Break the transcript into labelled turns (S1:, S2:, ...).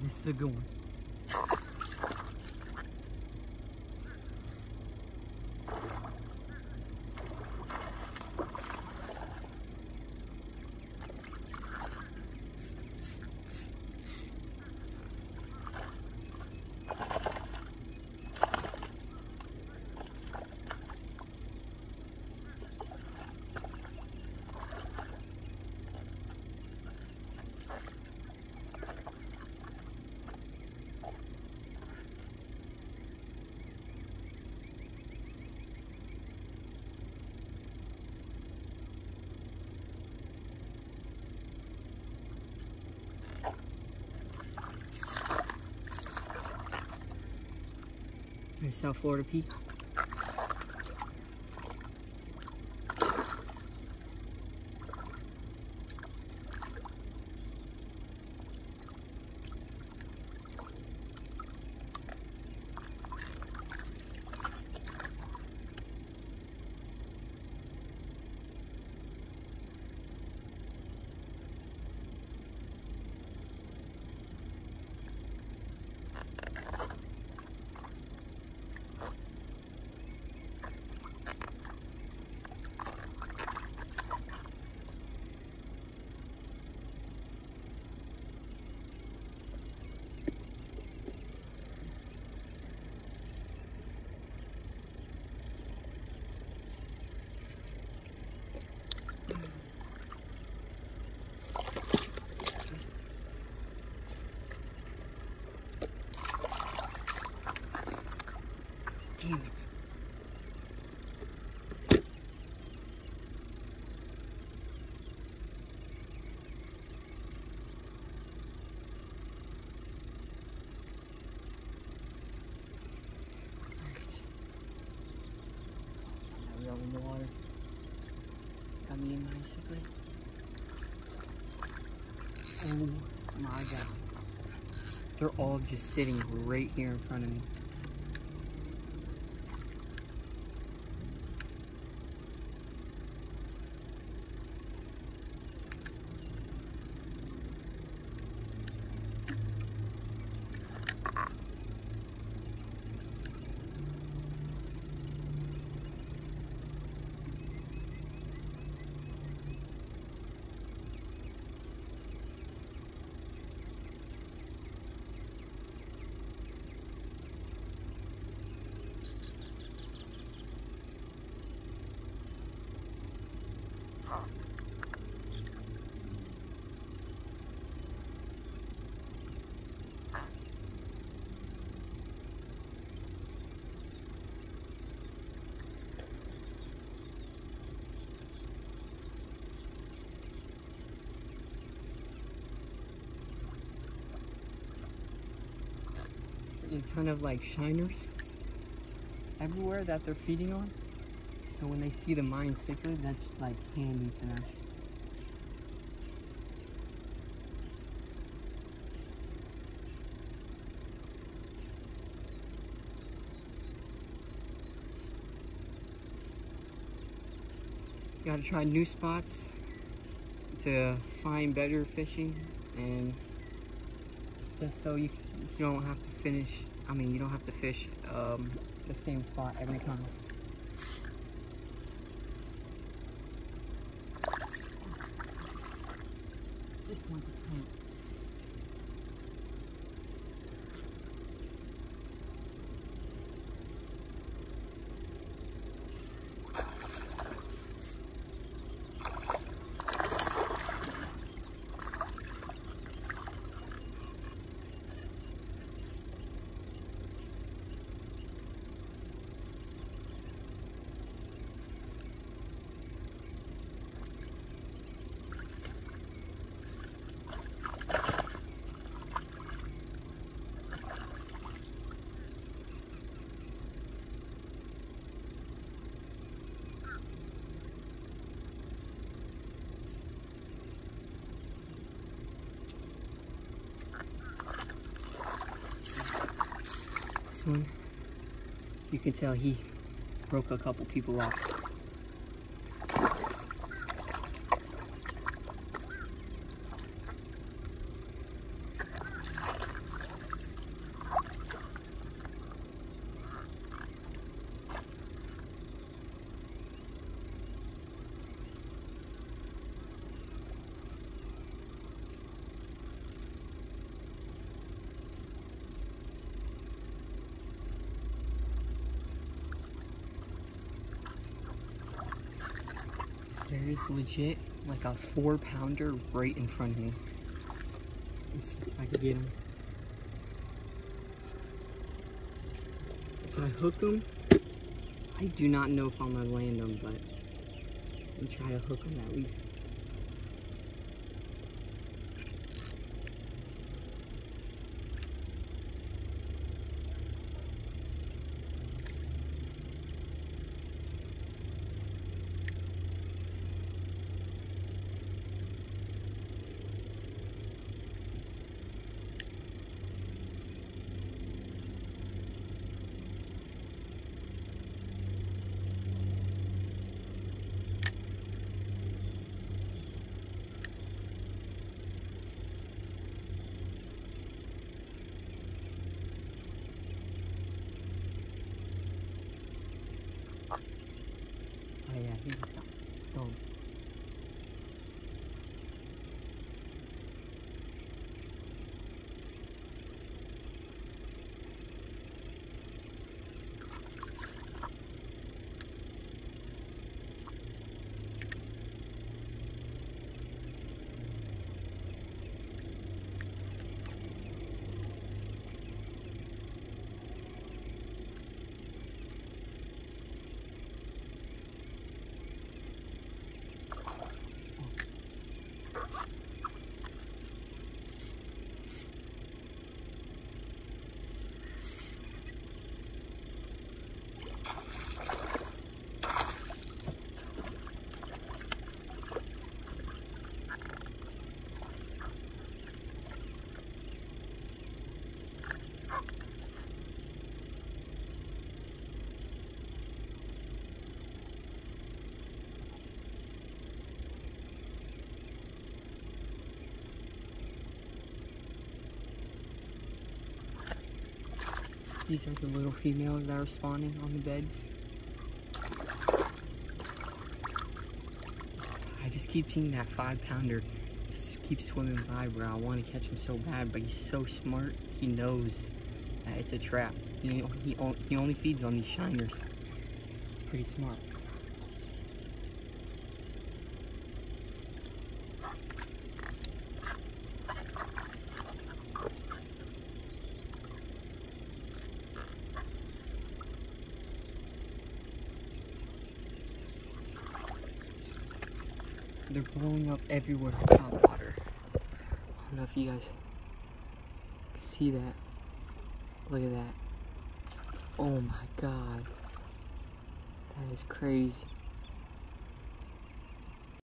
S1: This is a good one. South Florida Peacock. Damn it. Alright. In the water. Got me in my secret. Oh my god. They're all just sitting right here in front of me. A ton of like shiners everywhere that they're feeding on. So when they see the mine cichlid, that's just like handy to them. Gotta try new spots to find better fishing, and just so you don't have to you don't have to fish the same spot every time. Just want to paint. This one, you can tell he broke a couple people off. There is legit like a 4-pounder right in front of me. Let's see if I can get him. If I hook him, I do not know if I'm gonna land him, but I'm gonna try to hook him at least. Oh yeah, he just got going. These are the little females that are spawning on the beds. I just keep seeing that 5-pounder just keep swimming by, bro. I want to catch him so bad, but he's so smart. He knows that it's a trap. He only feeds on these shiners. It's pretty smart. They're blowing up everywhere in top water. I don't know if you guys can see that. Look at that. Oh my god. That is crazy.